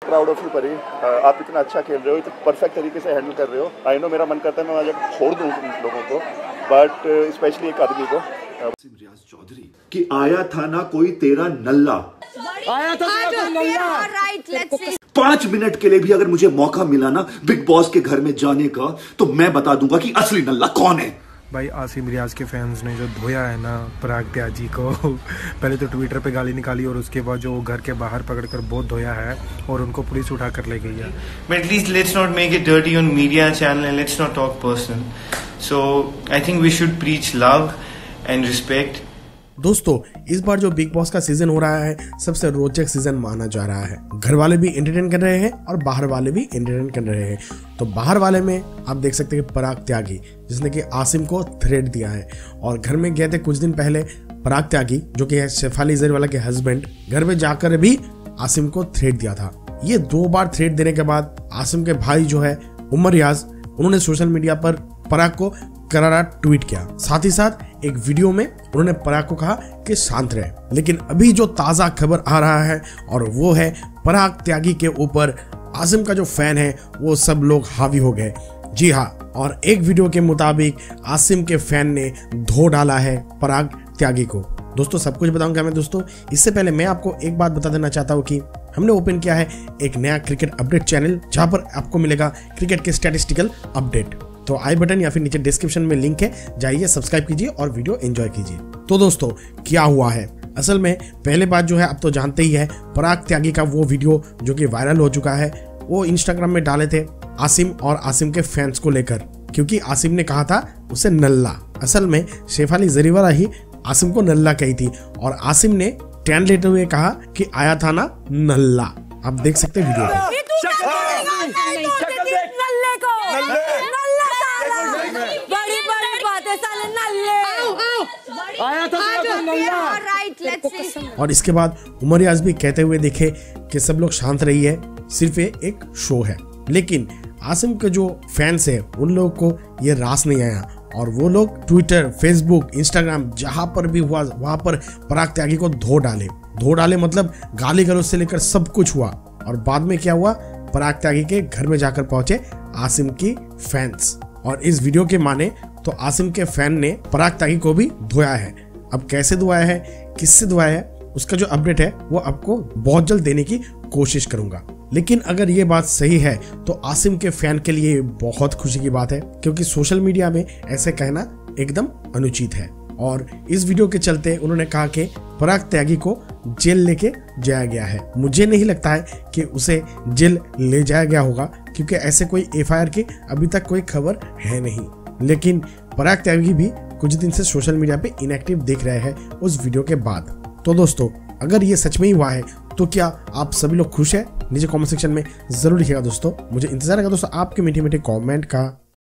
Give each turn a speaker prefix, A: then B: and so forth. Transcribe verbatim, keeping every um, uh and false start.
A: Proud of you परी, आप इतना अच्छा खेल रहे हो, इतना परफेक्ट तरीके से हैंडल कर रहे हो। आई नो मेरा मन करता है मैं वहाँ छोड़ दूँ तुम लोगों को, बट स्पेशली एक आदमी को।
B: रियाज चौधरी कि आया था ना कोई तेरा नल्ला,
C: आया था तेरा कोई नल्ला।
B: पांच मिनट के लिए भी अगर मुझे मौका मिला ना बिग बॉस के घर में जाने का, तो मैं बता दूंगा कि असली नल्ला कौन है।
D: भाई आसिम रियाज के फैंस ने जो धोया है ना पराग त्यागी को, पहले तो ट्विटर पे गाली निकाली और उसके बाद जो घर के बाहर पकड़कर बहुत धोया है और उनको पुलिस उठा कर ले गई है।
E: But at least let's not make it dirty on media channel and let's not talk personal. So I think we should preach love and respect.
F: दोस्तों इस बार जो बिग बॉस का सीजन हो रहा है सबसे रोचक सीजन माना जा रहा है। घर वाले भी एंटरटेन कर रहे हैं और बाहर वाले भी एंटरटेन कर रहे हैं। तो बाहर वाले में आप देख सकते हैं पराग त्यागी, जिसने कि आसिम को थ्रेट दिया है और घर में गए थे कुछ दिन पहले। पराग त्यागी जो कि है शेफाली जरीवाला के हस्बैंड, घर में जाकर भी आसिम को थ्रेट दिया था। ये दो बार थ्रेट देने के बाद आसिम के भाई जो है रियाज, उन्होंने सोशल मीडिया पर पराग को करारा ट्वीट किया। साथ ही साथ एक वीडियो में उन्होंने पराग को कहा कि शांत रहे। लेकिन अभी जो ताजा खबर आ रहा है और वो है पराग त्यागी के ऊपर आसिम का जो फैन है वो सब लोग हावी हो गए। जी हाँ, और एक वीडियो के मुताबिक आसिम के फैन ने धो डाला है पराग त्यागी को। दोस्तों सब कुछ बताऊंगा मैं। दोस्तों इससे पहले मैं आपको एक बात बता देना चाहता हूँ कि हमने ओपन किया है एक नया क्रिकेट अपडेट चैनल, जहां पर आपको मिलेगा क्रिकेट के स्टैटिस्टिकल अपडेट। तो आई बटन या फिर नीचे डिस्क्रिप्शन में लिंक है, जाइए सब्सक्राइब कीजिए और वीडियो एंजॉय कीजिए। तो दोस्तों क्या हुआ है असल में, पहले बात जो है आप तो जानते ही है, पराग त्यागी का वो वीडियो जो कि वायरल हो चुका है, वो इंस्टाग्राम में डाले थे आसिम और आसिम के फैंस को लेकर, क्योंकि आसिम ने कहा था उसे नल्ला। असल में शेफाली जरीवाला ही आसिम को नल्ला कही थी और आसिम ने टैन लेते हुए कहा कि आया था ना नल्ला। आप देख सकते हैं वीडियो पे। और इसके बाद रियाज भी कहते हुए दिखे कि सब लोग शांत रहिए, सिर्फ ये एक शो है। लेकिन आसिम के जो फैंस है उन लोगों को ये रास नहीं आया और वो लोग ट्विटर, फेसबुक, इंस्टाग्राम जहां पर भी हुआ वहां पर पराग त्यागी को धो डाले। धो डाले मतलब गाली गलौज से लेकर सब कुछ हुआ। और बाद में क्या हुआ, पराग त्यागी के घर में जाकर पहुंचे आसिम की फैंस। और इस वीडियो के माने तो आसिम के फैन ने पराग त्यागी को भी धोया है। अब कैसे धोया है, किससे धोया है, उसका जो अपडेट है वो आपको बहुत जल्द देने की कोशिश करूंगा। लेकिन अगर ये बात सही है तो आसिम के फैन के लिए बहुत खुशी की बात है, क्योंकि सोशल मीडिया में ऐसे कहना एकदम अनुचित है। और इस वीडियो के चलते उन्होंने कहा कि पराग त्यागी को जेल लेके जाया गया है। मुझे नहीं लगता है कि उसे जेल ले जाया गया होगा, क्योंकि ऐसे कोई एफ आई आर की अभी तक कोई खबर है नहीं। लेकिन पराग त्यागी भी कुछ दिन से सोशल मीडिया पे इनएक्टिव दिख रहे हैं उस वीडियो के बाद। तो दोस्तों अगर ये सच में ही हुआ है तो क्या आप सभी लोग खुश हैं? नीचे कमेंट सेक्शन में जरूर लिखिएगा दोस्तों। मुझे इंतजार है दोस्तों आपके मीठे मीठे कमेंट का।